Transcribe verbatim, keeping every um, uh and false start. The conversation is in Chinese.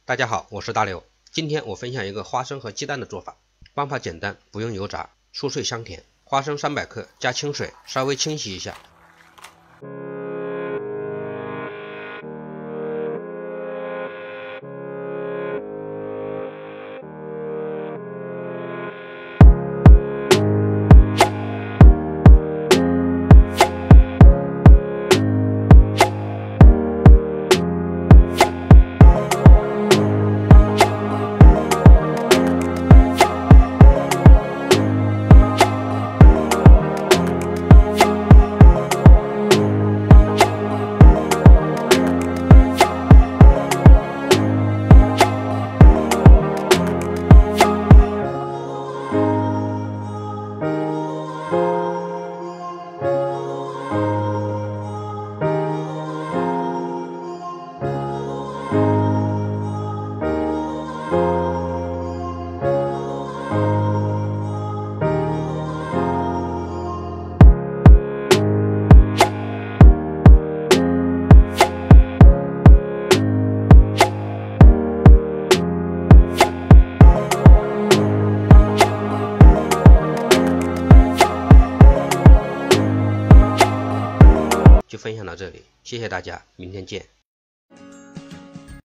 大家好，我是大刘。今天我分享一个花生和鸡蛋的做法，方法简单，不用油炸，酥脆香甜。花生三百克，加清水，稍微清洗一下。就分享到这里，谢谢大家，明天见。